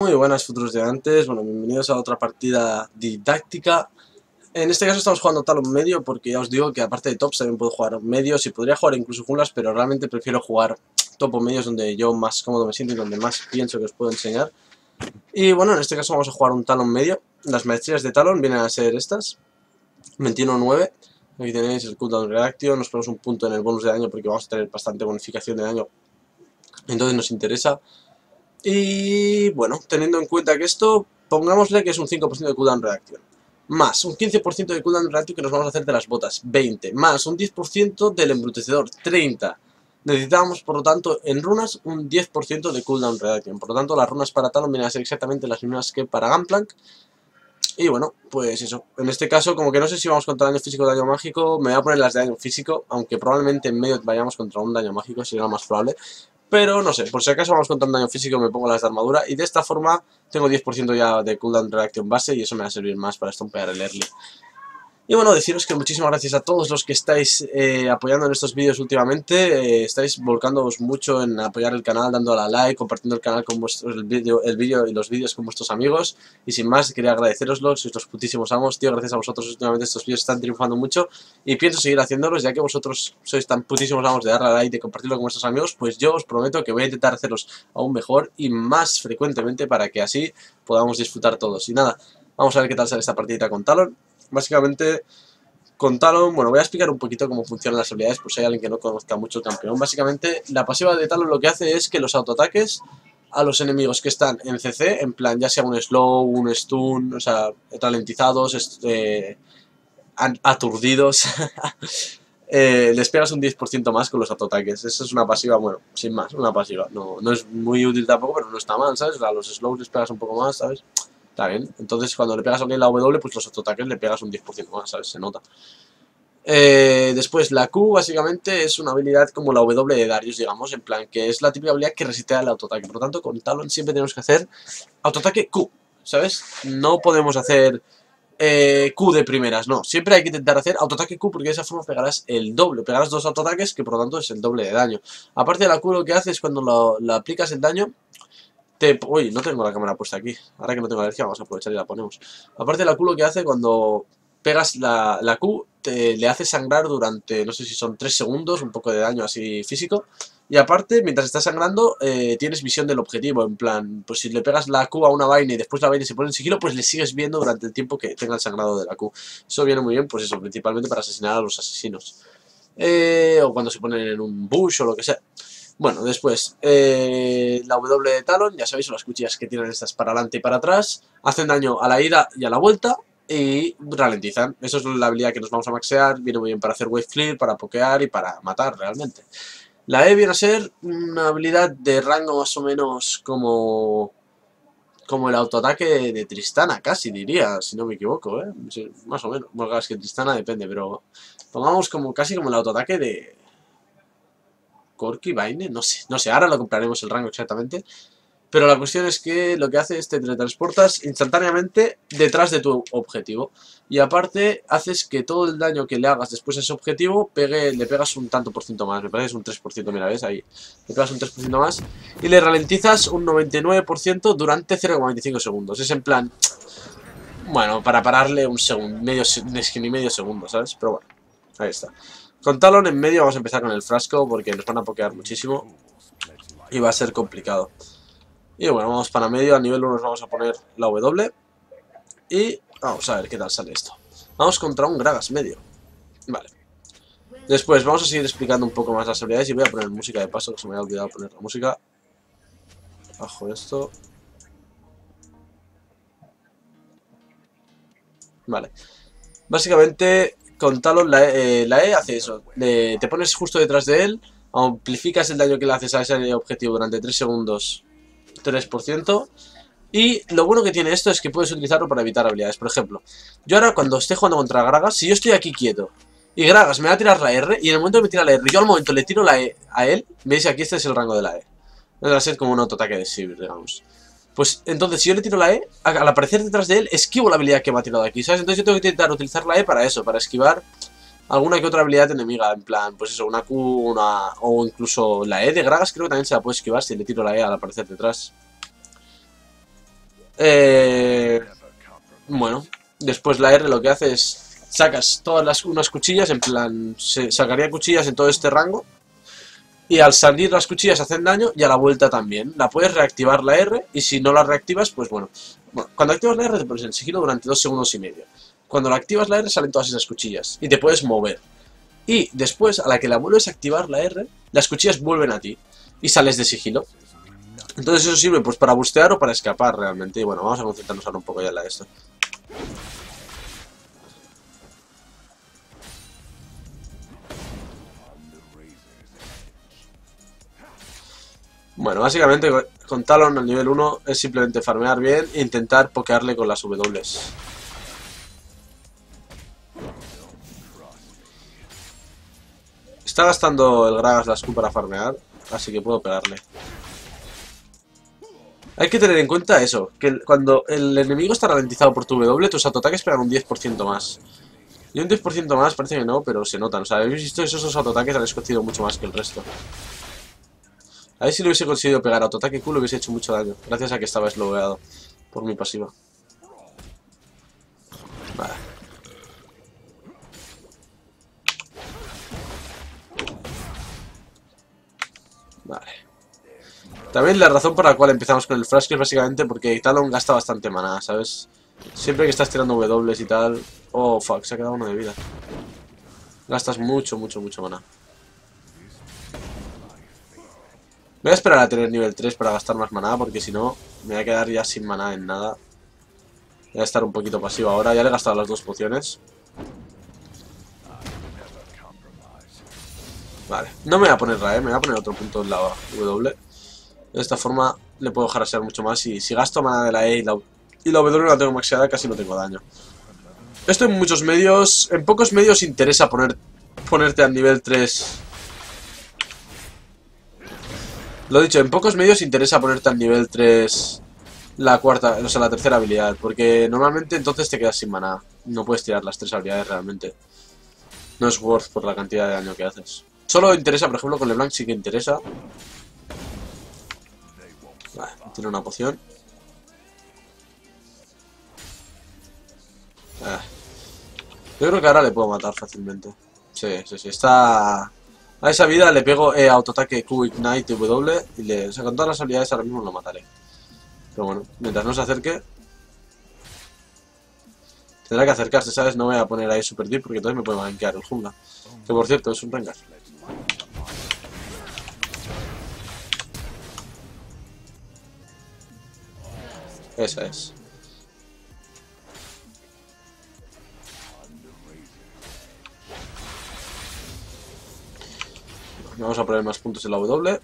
Muy buenas, futuros de antes. Bueno, bienvenidos a otra partida didáctica. En este caso estamos jugando Talon medio porque ya os digo que aparte de tops también puedo jugar medios y podría jugar incluso junglas, pero realmente prefiero jugar top o medios donde yo más cómodo me siento y donde más pienso que os puedo enseñar. Y bueno, en este caso vamos a jugar un Talon medio. Las maestrías de Talon vienen a ser estas: 21-9. Aquí tenéis el cooldown reaction, nos ponemos un punto en el bonus de daño porque vamos a tener bastante bonificación de daño, entonces nos interesa. Y bueno, teniendo en cuenta que esto, pongámosle que es un 5% de cooldown reaction, más un 15% de cooldown reaction que nos vamos a hacer de las botas, 20, más un 10% del embrutecedor, 30. Necesitamos, por lo tanto, en runas un 10% de cooldown reaction. Por lo tanto, las runas para Talon vienen a ser exactamente las mismas que para Gunplank. Y bueno, pues eso. En este caso, como que no sé si vamos contra daño físico o daño mágico, me voy a poner las de daño físico, aunque probablemente en medio vayamos contra un daño mágico, sería lo más probable. Pero no sé, por si acaso vamos contra un daño físico, me pongo las de armadura y de esta forma tengo 10% ya de cooldown reaction base y eso me va a servir más para estompear el early. Y bueno, deciros que muchísimas gracias a todos los que estáis apoyando en estos vídeos últimamente. Estáis volcándoos mucho en apoyar el canal, dando a la like, compartiendo el canal con vuestros, el vídeo y los vídeos con vuestros amigos. Y sin más, quería agradeceroslo, sois los putísimos amos, tío. Gracias a vosotros últimamente estos vídeos están triunfando mucho y pienso seguir haciéndolos, ya que vosotros sois tan putísimos amos de darle a like, de compartirlo con vuestros amigos. Pues yo os prometo que voy a intentar hacerlos aún mejor y más frecuentemente para que así podamos disfrutar todos. Y nada, vamos a ver qué tal sale esta partidita con Talon. Básicamente, con Talon, bueno, voy a explicar un poquito cómo funcionan las habilidades por si hay alguien que no conozca mucho el campeón. Básicamente, la pasiva de Talon lo que hace es que los autoataques a los enemigos que están en CC, en plan, ya sea un slow, un stun, o sea, ralentizados, aturdidos, les pegas un 10% más con los autoataques. Esa es una pasiva, bueno, sin más, una pasiva. No es muy útil tampoco, pero no está mal, ¿sabes? O sea, a los slows les pegas un poco más, ¿sabes? Está bien. Entonces, cuando le pegas a alguien la W, pues los autoataques le pegas un 10% más, ¿sabes? Se nota. Después, la Q básicamente es una habilidad como la W de Darius, digamos, en plan, que es la típica habilidad que resetea el autoataque. Por lo tanto, con Talon siempre tenemos que hacer autoataque Q, ¿sabes? No podemos hacer Q de primeras, no. Siempre hay que intentar hacer autoataque Q porque de esa forma pegarás el doble. Pegarás dos autoataques que por lo tanto es el doble de daño. Aparte de la Q, lo que hace es cuando lo aplicas el daño... Uy, no tengo la cámara puesta aquí. Ahora que no tengo alergia, vamos a aprovechar y la ponemos. Aparte de la Q, lo que hace cuando pegas la Q, le hace sangrar durante, no sé si son 3 segundos, un poco de daño así físico. Y aparte, mientras está sangrando, tienes visión del objetivo. En plan, pues si le pegas la Q a una vaina y después la vaina se pone en sigilo, pues le sigues viendo durante el tiempo que tenga el sangrado de la Q. Eso viene muy bien, pues eso, principalmente para asesinar a los asesinos. O cuando se ponen en un bush o lo que sea. Bueno, después, la W de Talon, ya sabéis, son las cuchillas que tienen estas para adelante y para atrás, hacen daño a la ida y a la vuelta y ralentizan. Eso es la habilidad que nos vamos a maxear, viene muy bien para hacer wave clear, para pokear y para matar realmente. La E viene a ser una habilidad de rango más o menos como el autoataque de Tristana, casi diría, si no me equivoco, ¿eh? Sí, más o menos. Bueno, es que Tristana depende, pero pongamos casi como el autoataque de Corki, Vayne, no sé, ahora lo compraremos el rango exactamente. Pero la cuestión es que lo que hace es te teletransportas instantáneamente detrás de tu objetivo. Y aparte haces que todo el daño que le hagas después a ese objetivo le pegas un tanto por ciento más. Me parece que es un 3%, mira, ¿ves? Ahí. Le pegas un 3% más. Y le ralentizas un 99% durante 0,25 segundos. Es en plan... Bueno, para pararle un segundo, ni medio segundo, ¿sabes? Pero bueno, ahí está. Con Talon en medio vamos a empezar con el frasco porque nos van a pokear muchísimo y va a ser complicado. Y bueno, vamos para medio, a nivel 1 nos vamos a poner la W y vamos a ver qué tal sale esto. Vamos contra un Gragas medio. Vale. Después vamos a seguir explicando un poco más las habilidades y voy a poner música de paso, que se me había olvidado poner la música. Bajo esto. Vale. Básicamente... Con Talon la E hace eso, te pones justo detrás de él, amplificas el daño que le haces a ese objetivo durante 3 segundos, 3%, y lo bueno que tiene esto es que puedes utilizarlo para evitar habilidades. Por ejemplo, yo ahora cuando esté jugando contra Gragas, si yo estoy aquí quieto, y Gragas me va a tirar la R, y en el momento que me tira la R, yo al momento le tiro la E a él, veis aquí este es el rango de la E. Va a ser como un autoataque de Sivir, digamos. Pues entonces, si yo le tiro la E, al aparecer detrás de él, esquivo la habilidad que me ha tirado aquí, ¿sabes? Entonces yo tengo que intentar utilizar la E para eso, para esquivar alguna que otra habilidad enemiga, en plan, pues eso, una Q, o incluso la E de Gragas creo que también se la puede esquivar si le tiro la E al aparecer detrás. Eh, bueno, después la R lo que hace es... Sacas todas unas cuchillas, en plan... sacaría cuchillas en todo este rango. Y al salir las cuchillas hacen daño y a la vuelta también. La puedes reactivar la R y si no la reactivas, pues bueno. Cuando activas la R te pones en sigilo durante 2 segundos y medio. Cuando la activas la R salen todas esas cuchillas y te puedes mover. Y después, a la que la vuelves a activar la R, las cuchillas vuelven a ti y sales de sigilo. Entonces eso sirve pues para bustear o para escapar realmente. Y bueno, vamos a concentrarnos ahora un poco ya en la de esto. Bueno, básicamente con Talon al nivel 1 es simplemente farmear bien e intentar pokearle con las W. Está gastando el Gragas la Q para farmear, así que puedo pegarle. Hay que tener en cuenta eso, que cuando el enemigo está ralentizado por tu W, tus autoataques pegan un 10% más. Y un 10% más parece que no, pero se notan. O sea, habéis visto esos autoataques han escogido mucho más que el resto. A ver si lo hubiese conseguido pegar autoataque Q, le hubiese hecho mucho daño. Gracias a que estaba sloweado por mi pasiva. Vale. Vale. También la razón por la cual empezamos con el frasco es básicamente porque Talon gasta bastante maná, ¿sabes? Siempre que estás tirando W y tal... Oh, fuck, se ha quedado uno de vida. Gastas mucho maná. Voy a esperar a tener nivel 3 para gastar más maná, porque si no, me voy a quedar ya sin maná en nada. Voy a estar un poquito pasivo ahora, ya le he gastado las 2 pociones. Vale, no me voy a poner RAE, me voy a poner otro punto en la W. De esta forma le puedo harasear mucho más y si gasto maná de la E y la W la tengo maxeada, casi no tengo daño. Esto en muchos medios, en pocos medios interesa ponerte al nivel 3. Lo dicho, en pocos medios interesa ponerte al nivel 3 la cuarta, o sea, la tercera habilidad, porque normalmente entonces te quedas sin maná. No puedes tirar las 3 habilidades realmente. No es worth por la cantidad de daño que haces. Solo interesa, por ejemplo, con LeBlanc sí que interesa. Vale, tiene una poción. Yo creo que ahora le puedo matar fácilmente. Sí, está... A esa vida le pego autoataque Q, Ignite, W y o sea, con todas las habilidades ahora mismo lo mataré. Pero bueno, mientras no se acerque... Tendrá que acercarse, ¿sabes? No voy a poner ahí Super Deep porque entonces me puede manquear el jungla. Que por cierto, es un Rengar. Esa es. Vamos a poner más puntos en la W.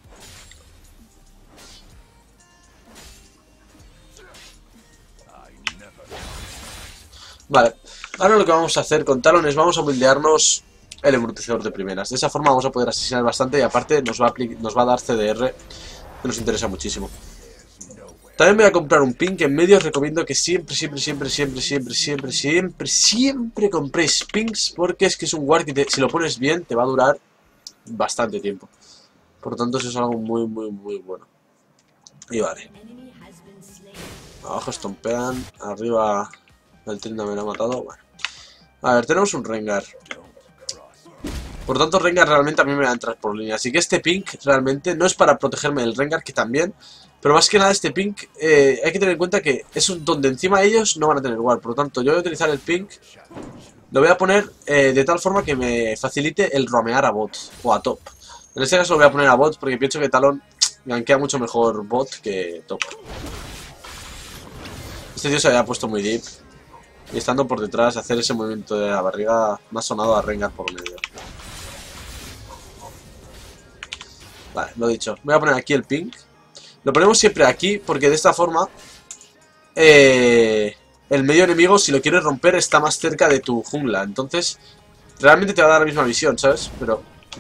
Vale, ahora lo que vamos a hacer con Talon es vamos a buildearnos el embrutecedor de primeras. De esa forma vamos a poder asesinar bastante y aparte nos va a dar CDR, que nos interesa muchísimo. También voy a comprar un pink. En medio os recomiendo que siempre compréis pinks, porque es que es un guard que si lo pones bien te va a durar bastante tiempo. Por lo tanto eso es algo muy bueno. Y vale. Abajo estompean, arriba el Trinda me lo ha matado. Bueno. A ver, tenemos un Rengar. Por tanto, Rengar realmente a mí me va a entrar por línea. Así que este pink realmente no es para protegerme del Rengar, que también. Pero más que nada este pink, hay que tener en cuenta que es donde encima ellos no van a tener ward. Por lo tanto, yo voy a utilizar el pink. Lo voy a poner de tal forma que me facilite el roamear a bot o a top. En este caso lo voy a poner a bot porque pienso que Talon gankea mucho mejor bot que top. Este tío se había puesto muy deep. Y estando por detrás, hacer ese movimiento de la barriga me ha sonado a Rengar por medio. Vale, lo dicho. Voy a poner aquí el pink. Lo ponemos siempre aquí porque de esta forma el medio enemigo, si lo quieres romper, está más cerca de tu jungla. Entonces, realmente te va a dar la misma visión, ¿sabes? Pero...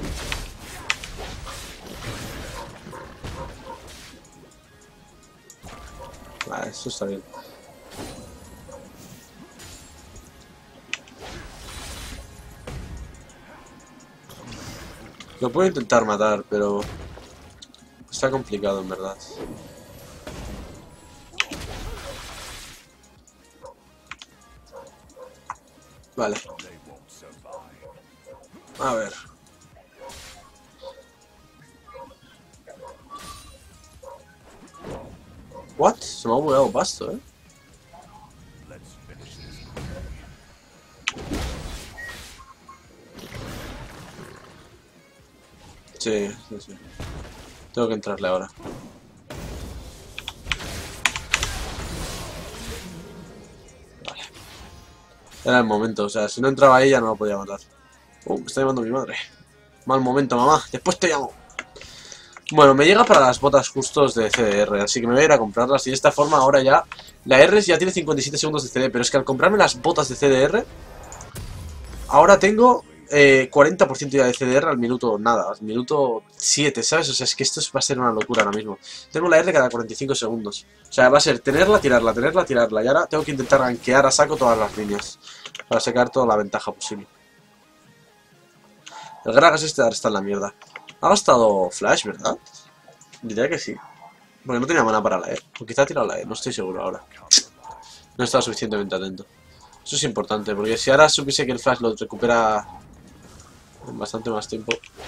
Vale, eso está bien. Lo puedo intentar matar, pero... Está complicado, en verdad. Vale. A ver. What? Se me ha bugueado pasto, Sí, sí, sí. Tengo que entrarle ahora. Vale. Era el momento, o sea, si no entraba ahí ya no lo podía matar. Me está llamando mi madre. Mal momento, mamá. Después te llamo. Bueno, me llega para las botas justos de CDR, así que me voy a ir a comprarlas. Y de esta forma ahora ya... La R ya tiene 57 segundos de CD, pero es que al comprarme las botas de CDR... Ahora tengo 40% ya de CDR al minuto nada, al minuto 7, ¿sabes? O sea, es que esto va a ser una locura ahora mismo. Tengo la R cada 45 segundos. O sea, va a ser tenerla, tirarla, tenerla, tirarla. Y ahora tengo que intentar rankear a saco todas las líneas. Para sacar toda la ventaja posible. El Gragas este ahora está en la mierda. Ha gastado Flash, ¿verdad? Diría que sí. Porque no tenía mana para la E. O quizá ha tirado la E, no estoy seguro ahora. No estaba suficientemente atento. Eso es importante, porque si ahora supiese que el Flash lo recupera en bastante más tiempo.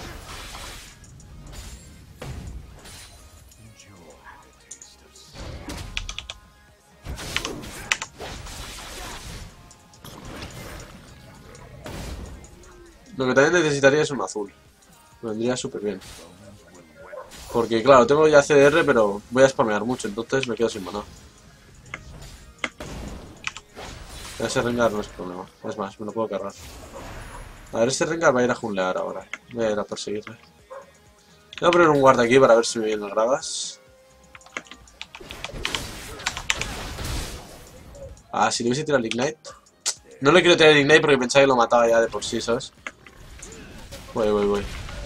Lo que también necesitaría es un azul. Me vendría súper bien. Porque claro, tengo ya CDR, pero voy a spamear mucho, entonces me quedo sin mana. Ese Rengar no es problema. Es más, me lo puedo cargar. A ver, este Rengar va a ir a junlear ahora. Voy a ir a perseguirle. Voy a poner un guarda aquí para ver si me vienen las gragas. Ah, si le hubiese tirado el Ignite. No le quiero tirar el Ignite porque pensaba que lo mataba ya de por sí, ¿sabes? Voy.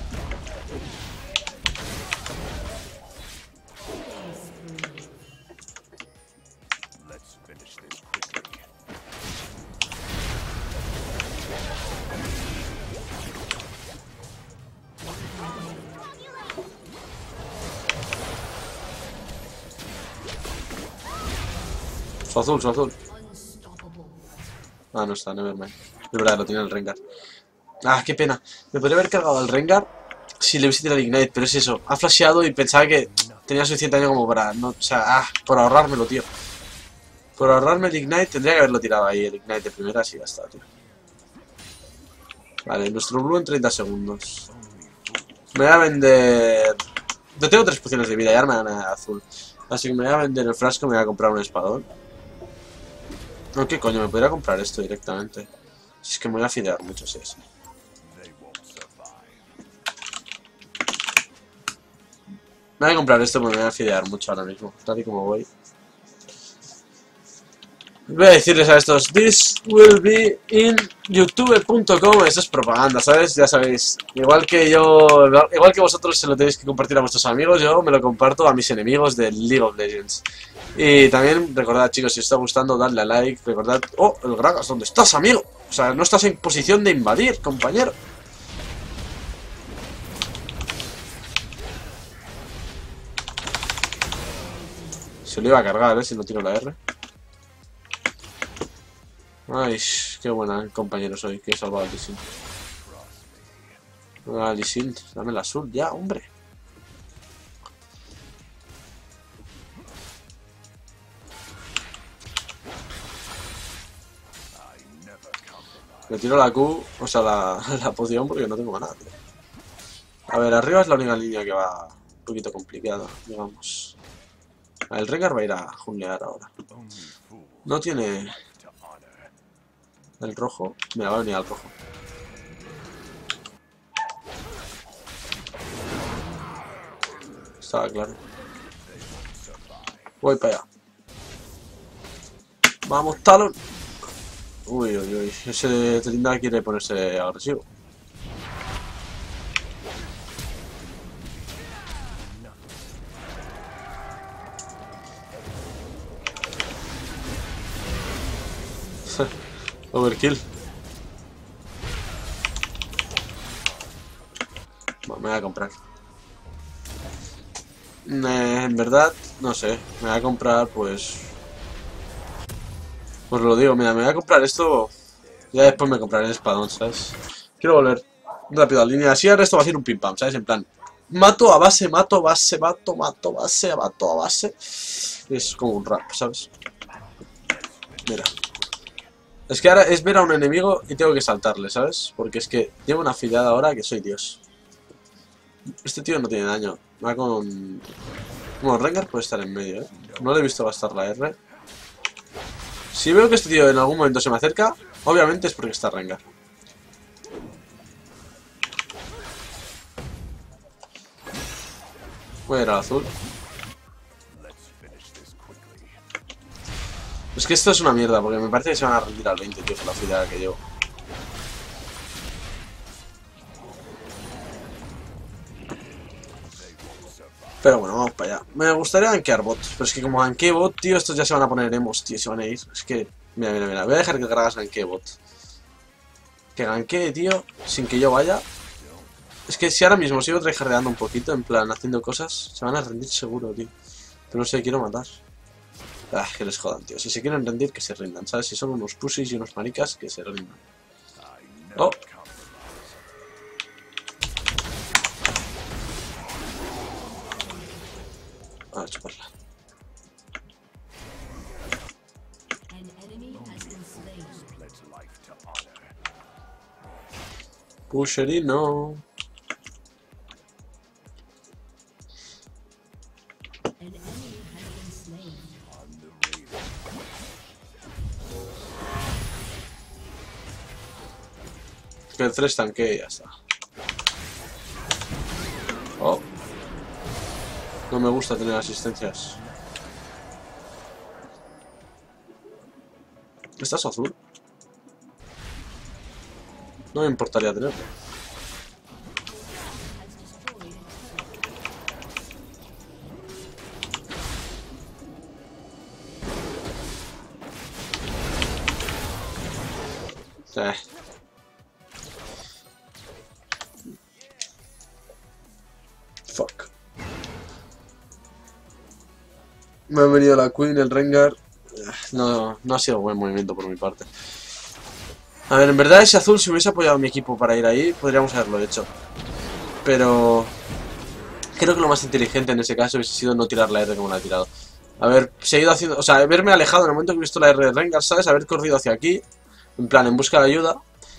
Su azul. Ah, no está, nevermind. De verdad, lo tiene el Rengar. Ah, qué pena. Me podría haber cargado el Rengar si le hubiese tirado el Ignite, pero es eso. Ha flasheado y pensaba que tenía suficiente daño como para... No, o sea, por ahorrármelo, tío. Por ahorrarme el Ignite tendría que haberlo tirado ahí, el Ignite de primera, así ya está, tío. Vale, nuestro Blue en 30 segundos. Me voy a vender... Yo tengo 3 pociones de vida y arma azul. Así que me voy a vender el frasco y me voy a comprar un espadón. No, ¿qué coño? Me podría comprar esto directamente. Si es que me voy a fidear mucho, sí, sí. Me voy a comprar esto porque me voy a fidear mucho ahora mismo, tal y como voy. Voy a decirles a estos, this will be in youtube.com, eso es propaganda, ¿sabes? Ya sabéis, igual que vosotros se lo tenéis que compartir a vuestros amigos, yo me lo comparto a mis enemigos de League of Legends. Y también recordad, chicos, si os está gustando, dadle a like, recordad, oh, el Gragas, ¿dónde estás, amigo? O sea, no estás en posición de invadir, compañero. Se lo iba a cargar, si no tiro la R. Ay, qué buena compañero soy, que he salvado al Lee Sin. Ah, Lee Sin, dame el azul ya, hombre. Le tiro la Q, o sea, la poción porque no tengo nada, tío. A ver, arriba es la única línea que va un poquito complicada, digamos. El Rengar va a ir a junglear ahora. No tiene... El rojo. Mira, va a venir al rojo. Estaba claro. Voy para allá. Vamos, Talon. Uy. Ese Trinidad quiere ponerse agresivo. Overkill. Bueno, me voy a comprar. En verdad, no sé. Me voy a comprar, pues... Pues lo digo, mira, me voy a comprar esto Ya después me compraré el espadón, ¿sabes? Quiero volver rápido a la línea. Así el resto va a ser un pim pam, ¿sabes? En plan, mato a base, mato a base, mato a base, mato a base. Es como un rap, ¿sabes? Mira. Es que ahora es ver a un enemigo y tengo que saltarle, ¿sabes? Porque es que llevo una afiliada ahora que soy Dios. Este tío no tiene daño. Va con... Bueno, Rengar puede estar en medio, ¿eh? No le he visto gastar la R. Si veo que este tío en algún momento se me acerca, obviamente es porque está Rengar. Voy a ir al azul. Es que esto es una mierda, porque me parece que se van a rendir al 20, tío, por la afiliada que llevo. Pero bueno, vamos para allá. Me gustaría gankear bot, pero es que como gankee bot, tío, estos ya se van a poner emos, tío, se van a ir. Es que, mira, mira, mira, voy a dejar que Gragas gankee bot. Que gankee, tío, sin que yo vaya. Es que si ahora mismo sigo tryhardeando un poquito, en plan, haciendo cosas, se van a rendir seguro, tío. Pero no sé, quiero matar. Ah, que les jodan, tío. Si se quieren rendir, que se rindan, ¿sabes? Si son unos pussies y unos maricas, que se rindan. Oh. A chuparla. Pusherino. Que el 3 tanque y ya está. Oh. No me gusta tener asistencias. ¿Estás azul? No me importaría tenerlo. Fuck. Me ha venido la Queen, el Rengar. No, no ha sido buen movimiento por mi parte. A ver, en verdad ese azul, si hubiese apoyado a mi equipo para ir ahí, podríamos haberlo hecho. Pero creo que lo más inteligente en ese caso hubiese sido no tirar la R como la he tirado. Haber seguido haciendo... O sea, haberme alejado en el momento que he visto la R de Rengar, ¿sabes? Haber corrido hacia aquí, en plan, en busca de ayuda.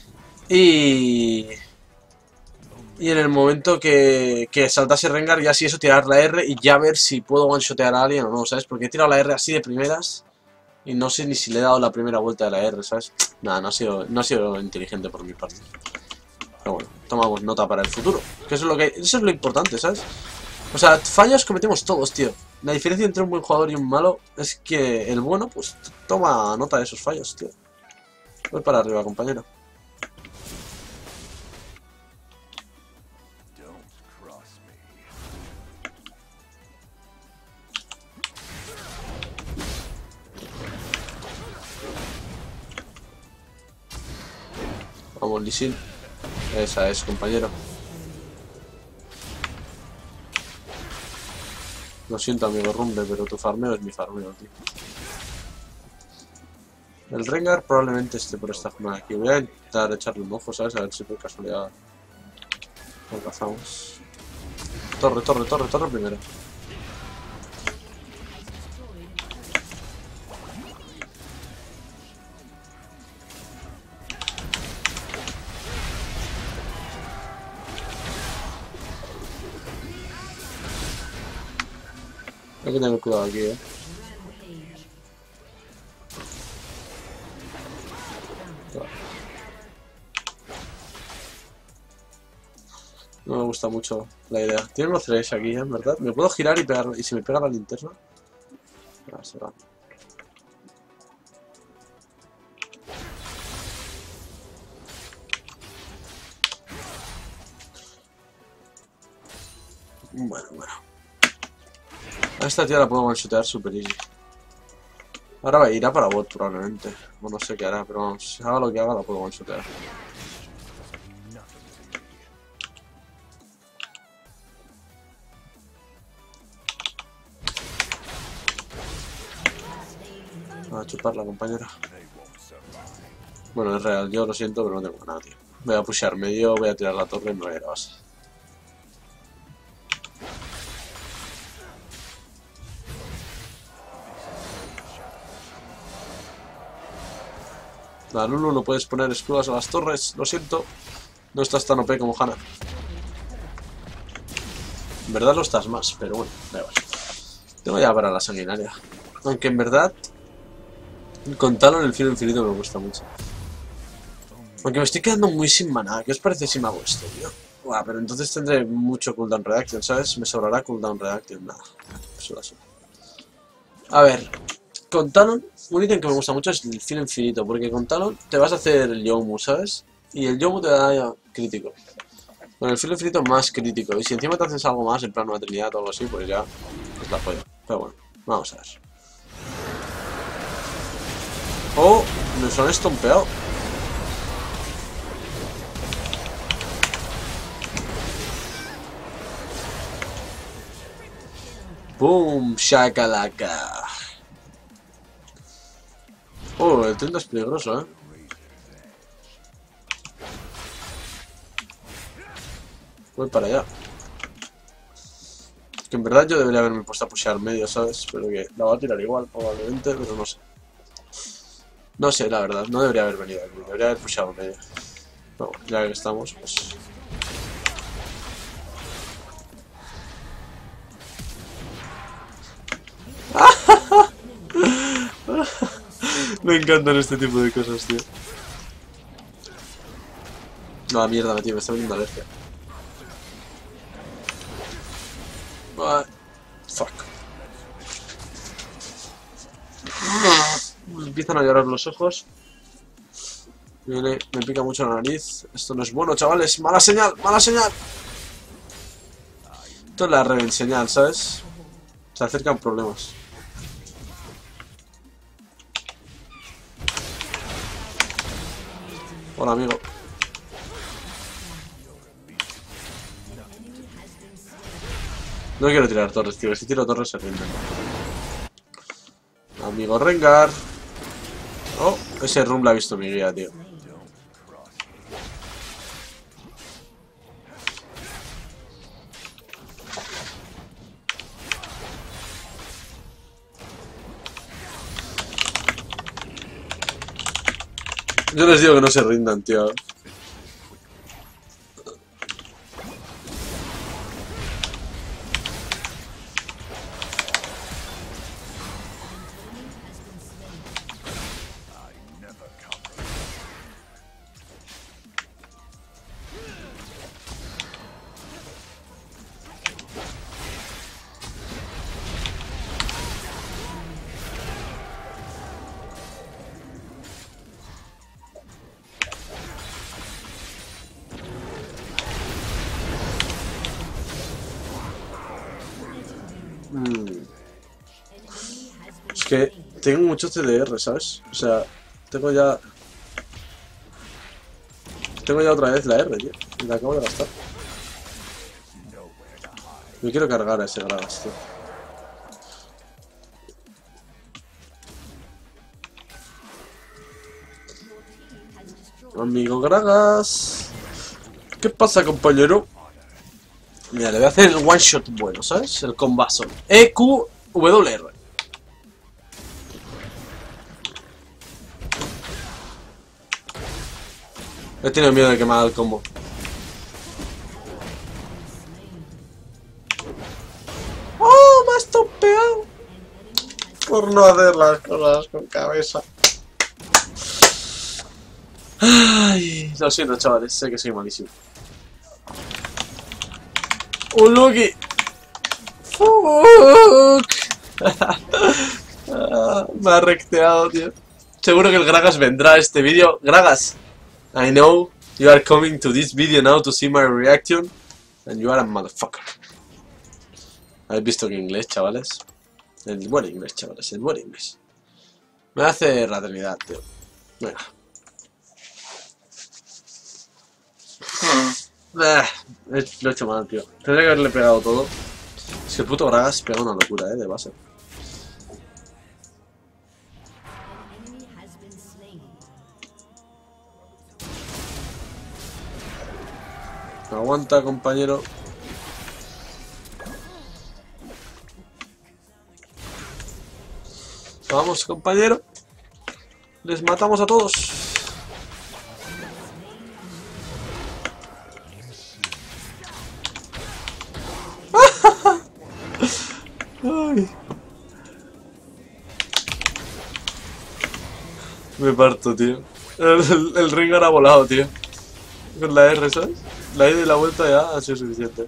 Y en el momento que saltase Rengar, ya si eso, tirar la R y ya ver si puedo one-shotear a alguien o no, ¿sabes? Porque he tirado la R así de primeras y no sé ni si le he dado la primera vuelta de la R, ¿sabes? Nada, no ha sido inteligente por mi parte. Pero bueno, tomamos nota para el futuro. Que eso es lo importante, ¿sabes? O sea, fallos cometemos todos, tío. La diferencia entre un buen jugador y un malo es que el bueno, pues, toma nota de esos fallos, tío. Voy para arriba, compañero. Vamos, Lee Sin. Esa es, compañero. Lo siento, amigo Rumble, pero tu farmeo es mi farmeo, tío. El Rengar probablemente esté por esta zona de aquí. Voy a intentar echarle un ojo, ¿sabes? A ver si por casualidad lo cazamos. Torre, torre, torre, torre primero. Hay que tener cuidado aquí, No me gusta mucho la idea. Tiene unos 3 aquí, en verdad. ¿Me puedo girar y pegar? ¿Y si me pega la linterna? Ah, se va. Bueno, bueno. A esta tía la puedo one-shotear super easy. Ahora irá para bot probablemente. O no sé qué hará, pero vamos, si haga lo que haga la puedo one-shotear. A chuparla, compañera. Bueno, es real, yo lo siento, pero no tengo nada, tío. Voy a pushear medio, voy a tirar la torre y me voy a ir a base. Nada, Lulu, no puedes poner escudos a las torres, lo siento. No estás tan OP como Hanna. En verdad lo estás más, pero bueno, da igual. Tengo ya para la sanguinaria. Aunque en verdad, con Talon el filo infinito me gusta mucho. Aunque me estoy quedando muy sin maná. ¿Qué os parece si me hago esto, tío? Buah, pero entonces tendré mucho cooldown reaction, ¿sabes? Me sobrará cooldown reaction. Nada, eso la suda. A ver, con Talon, un ítem que me gusta mucho es el filo infinito. Porque con Talon te vas a hacer el Yomu, ¿sabes? Y el Yomu te da crítico. Con el filo infinito más crítico. Y si encima te haces algo más, en plan una trinidad o algo así, pues ya es la polla. Pero bueno, vamos a ver. Oh, nos han estompeado. ¡Boom! ¡Shakalaka! Oh, el 30 es peligroso, ¿eh? Voy para allá. Que en verdad yo debería haberme puesto a pushear medio, ¿sabes? Pero que la voy a tirar igual, probablemente, pero no sé. No sé, la verdad, no debería haber venido aquí, debería haber pusheado medio. No, ya que estamos, pues... Me encantan este tipo de cosas, tío. No, mierda, tío, me está viniendo alergia. Fuck. Me empiezan a llorar los ojos. Me pica mucho la nariz. Esto no es bueno, chavales. ¡Mala señal! ¡Mala señal! Esto es la Reven señal, ¿sabes? Se acercan problemas. Hola, amigo. No quiero tirar torres, tío. Si tiro torres se rinden. Amigo Rengar. Oh, ese room la ha visto mi guía, tío. Yo les digo que no se rindan, tío. Es que tengo mucho CDR, ¿sabes? O sea, tengo ya otra vez la R, tío. Y la acabo de gastar. Me quiero cargar a ese Gragas, tío. Amigo Gragas. ¿Qué pasa, compañero? Mira, le voy a hacer el one shot bueno, ¿sabes? El combazo. EQWR. He tenido miedo de que me haga el combo. ¡Oh! Me has topeado. Por no hacer las cosas con cabeza. Ay, lo siento, chavales. Sé que soy malísimo. ¡Un Lucky! ¡Fuck! Me ha recteado, tío. Seguro que el Gragas vendrá a este vídeo. Gragas, I know you are coming to this video now to see my reaction. And you are a motherfucker. ¿Habéis visto que inglés, chavales? El buen inglés, chavales, el buen inglés. Me hace la Trinidad, tío. Venga. Lo he hecho mal, tío. Tendría que haberle pegado todo. Es que el puto Gragas pega una locura, de base. Aguanta, compañero. Vamos, compañero. Les matamos a todos. Ay. Me parto, tío. El Rengar ha volado, tío. Con la R, ¿sabes? La ida y la vuelta ya ha sido suficiente.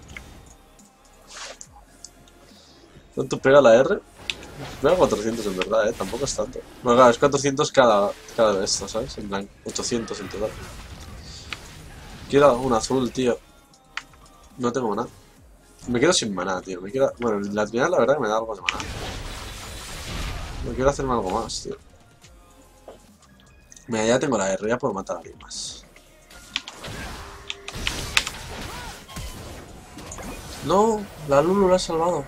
¿Cuánto pega la R? Pega 400 en verdad, tampoco es tanto. Bueno, claro, es 400 cada de esto, ¿sabes? En plan, 800 en total. Quiero un azul, tío. No tengo maná. Me quedo sin maná, tío. Bueno, la trinidad la verdad que me da algo de maná. No quiero hacerme algo más, tío. Mira, ya tengo la R, ya puedo matar a alguien más. No, la Lulu la ha salvado.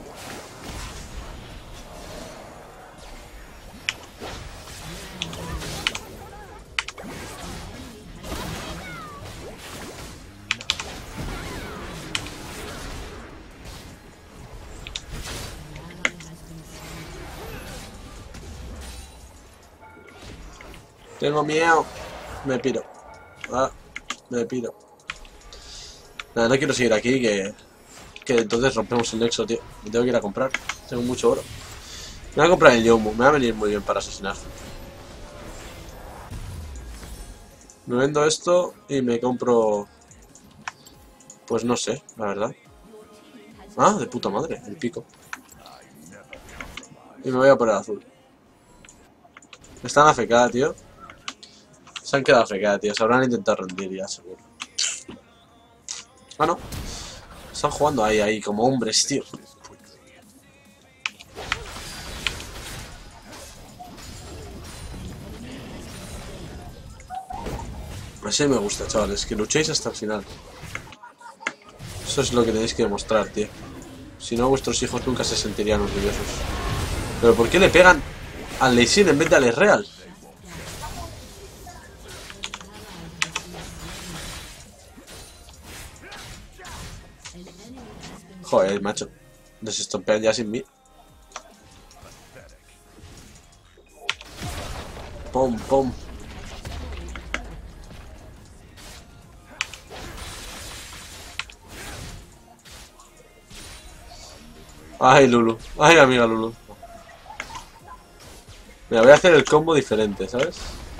Tengo miedo. Me piro. Ah, me piro. Nada, no quiero seguir aquí, que entonces rompemos el nexo, tío. Me tengo que ir a comprar. Tengo mucho oro. Me voy a comprar el Yomu. Me va a venir muy bien para asesinar. Me vendo esto y me compro... Pues no sé, la verdad. Ah, de puta madre, el pico. Y me voy a poner azul. Están AFK, tío. Se han quedado AFK, tío. Se habrán intentado rendir ya, seguro. Ah, no. Están jugando ahí, como hombres, tío. Así me gusta, chavales. Que luchéis hasta el final. Eso es lo que tenéis que demostrar, tío. Si no, vuestros hijos nunca se sentirían orgullosos. ¿Pero por qué le pegan al Lee Sin en vez de al Real? Joder, macho. Desestompean ya sin mí. Pum, pum. Ay, Lulu. Ay, amiga Lulu. Mira, voy a hacer el combo diferente, ¿sabes?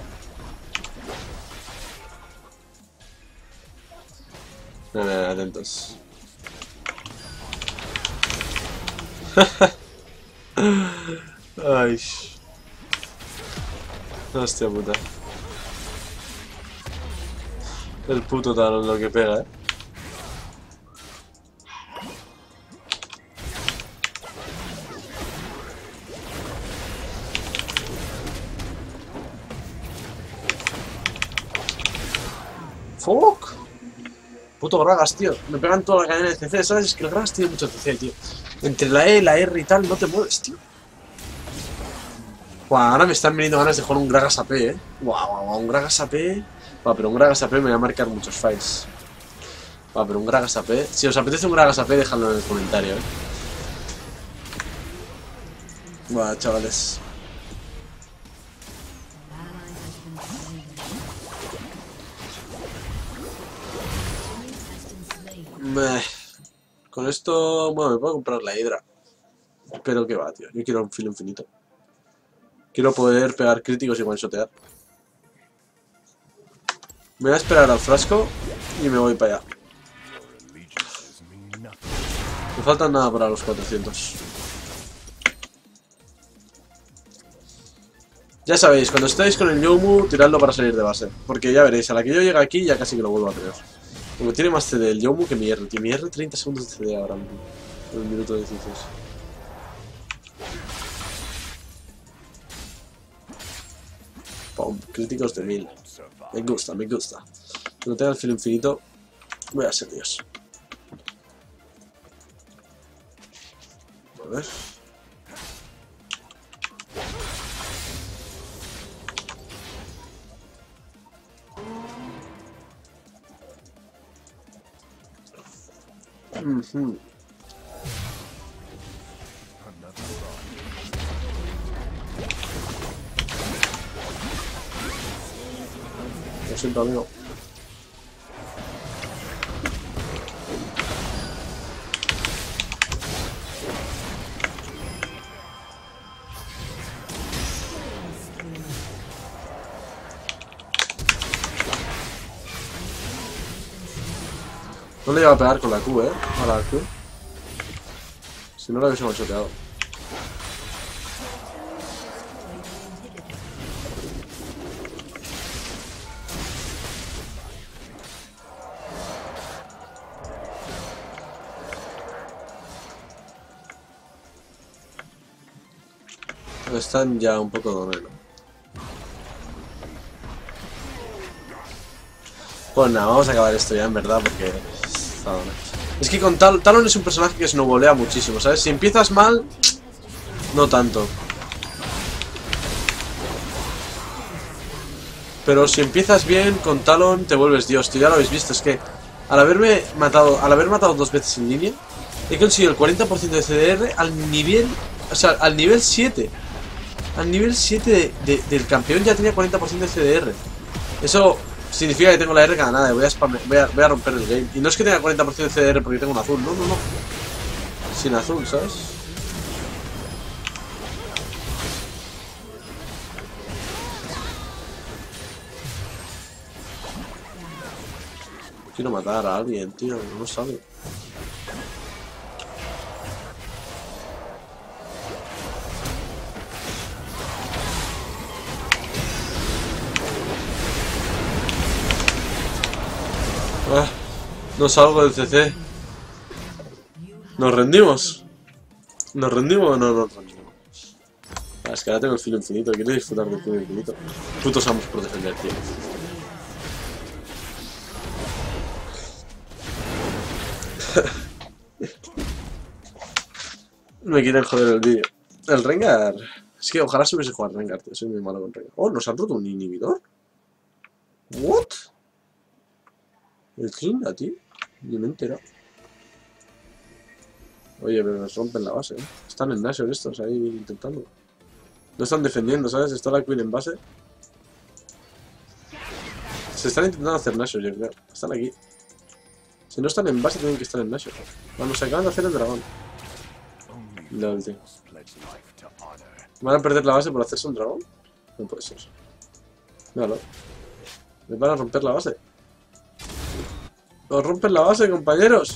Mira, atentos. Ay. Hostia puta. El puto talón lo que pega, eh. ¡Fuck! Puto Gragas, tío. Me pegan toda la cadena de CC, ¿sabes? Es que el Gragas tiene mucho CC, tío. Entre la E, la R y tal, no te mueves, tío. Buah, ahora me están viniendo ganas de jugar un Gragas AP, Buah, un Gragas AP. Buah, pero un Gragas AP me va a marcar muchos fights. Buah, pero un Gragas AP. Si os apetece un Gragas AP, dejadlo en el comentario, Buah, chavales. Con esto, bueno, me puedo comprar la Hidra. Pero que va, tío. Yo quiero un filo infinito. Quiero poder pegar críticos y one-shotear. Me voy a esperar al frasco y me voy para allá. Me faltan nada para los 400. Ya sabéis, cuando estáis con el Yomu, tiradlo para salir de base. Porque ya veréis, a la que yo llegue aquí ya casi que lo vuelvo a tener. Porque tiene más CD el Yomu que mi R. Tío, mi R 30 segundos de CD ahora mismo. En el minuto 16. Pum, críticos de 1000. Me gusta, me gusta. Cuando tenga el filo infinito, voy a ser Dios. A ver. Ujú. Lo siento, amigo. No le iba a pegar con la Q, a la Q. Si no lo hubiésemos choteado. Están ya un poco donero. Pues nada, vamos a acabar esto ya en verdad porque... Es que con Talon es un personaje que snowballea muchísimo, ¿sabes? Si empiezas mal, no tanto. Pero si empiezas bien, con Talon te vuelves Dios, tío, ya lo habéis visto, es que al haber matado 2 veces en línea, he conseguido el 40% de CDR al nivel, o sea, al nivel 7. Al nivel 7 del campeón ya tenía 40% de CDR. Eso significa que tengo la R ganada y voy a romper el game. Y no es que tenga 40% de CDR porque tengo un azul, no. Sin azul, ¿sabes? Quiero matar a alguien, tío, no sabe. No salgo del CC. ¿Nos rendimos? ¿Nos rendimos o no nos rendimos? Es que ahora tengo el filo infinito, quiero disfrutar del filo infinito. Putos amos por defender, tío. Me quieren joder el vídeo. El Rengar. Es que ojalá se hubiese jugado Rengar, tío. Soy muy malo con Rengar. Oh, nos han roto un inhibidor. What? El Trinda, tío. Ni me he enterado. Oye, pero nos rompen la base, ¿eh? Están en Nashor estos ahí intentando. No están defendiendo, ¿sabes? Está la Queen en base. Se están intentando hacer Nashor, yo creo. Están aquí. Si no están en base, tienen que estar en Nashor. Cuando se acaban de hacer el dragón. La ulti. ¿Van a perder la base por hacerse un dragón? No puede ser. Míralo. ¿Me van a romper la base? ¡Nos rompen la base, compañeros!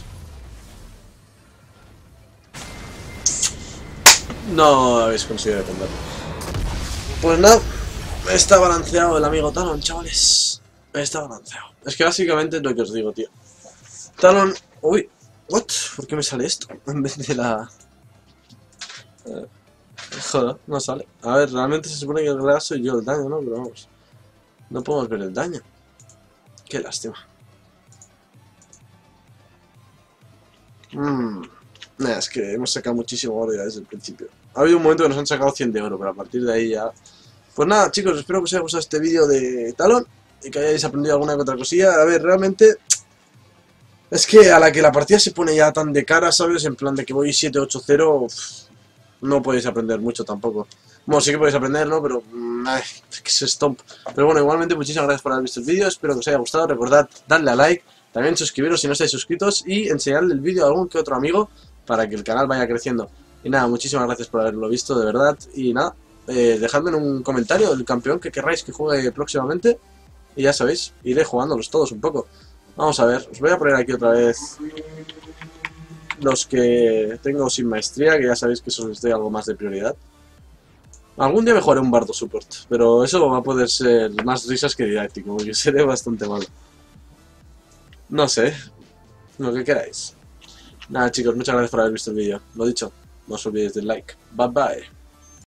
No habéis conseguido defenderlo. Pues nada, está balanceado el amigo Talon, chavales. Está balanceado. Es que básicamente es lo que os digo, tío. Talon... Uy, ¿what? ¿Por qué me sale esto? En vez de la... Joder, no sale. A ver, realmente se supone que el real soy yo el daño, ¿no? Pero vamos. No podemos ver el daño. Qué lástima. Nah, es que hemos sacado muchísimo oro ya desde el principio. Ha habido un momento que nos han sacado 100 de oro, pero a partir de ahí ya... Pues nada, chicos, espero que os haya gustado este vídeo de Talon y que hayáis aprendido alguna que otra cosilla. A ver, realmente... Es que a la que la partida se pone ya tan de cara, ¿sabes? En plan de que voy 7-8-0, no podéis aprender mucho tampoco. Bueno, sí que podéis aprender, ¿no? Pero... es que se stomp. Pero bueno, igualmente muchísimas gracias por haber visto el vídeo. Espero que os haya gustado. Recordad darle a like. También suscribiros si no estáis suscritos y enseñarle el vídeo a algún que otro amigo para que el canal vaya creciendo. Y nada, muchísimas gracias por haberlo visto, de verdad. Y nada, dejadme en un comentario el campeón que querráis que juegue próximamente. Y ya sabéis, iré jugándolos todos un poco. Vamos a ver, os voy a poner aquí otra vez los que tengo sin maestría, que ya sabéis que eso les doy algo más de prioridad. Algún día me jugaré un bardo support, pero eso va a poder ser más risas que didáctico, porque seré bastante malo. No sé, lo que queráis. Nada, chicos, muchas gracias por haber visto el vídeo. Lo dicho, no os olvidéis del like. Bye bye.